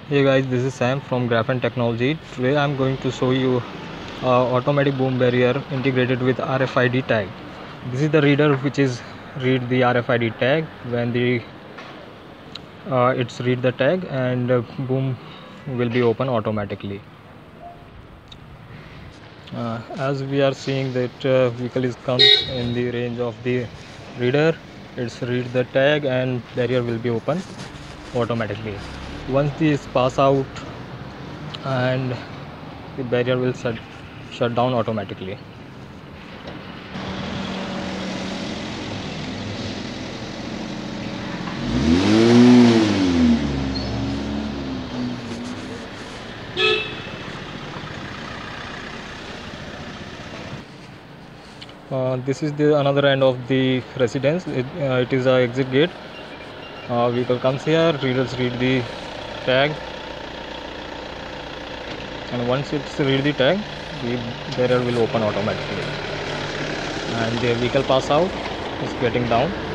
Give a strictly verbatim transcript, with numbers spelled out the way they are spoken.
Hey guys, this is Sam from Graphene Technology. Today I'm going to show you uh, automatic boom barrier integrated with R F I D tag. This is the reader which is read the R F I D tag. When the uh, it's read the tag and uh, boom will be open automatically. Uh, as we are seeing that uh, vehicle is come in the range of the reader, it's read the tag and barrier will be open automatically. Once this pass out and the barrier will shut, shut down automatically. Uh, this is the another end of the residence. It, uh, it is a exit gate. Uh, vehicle comes here, readers read the tag, and once it's read the tag, the barrier will open automatically, and the vehicle pass out is getting down.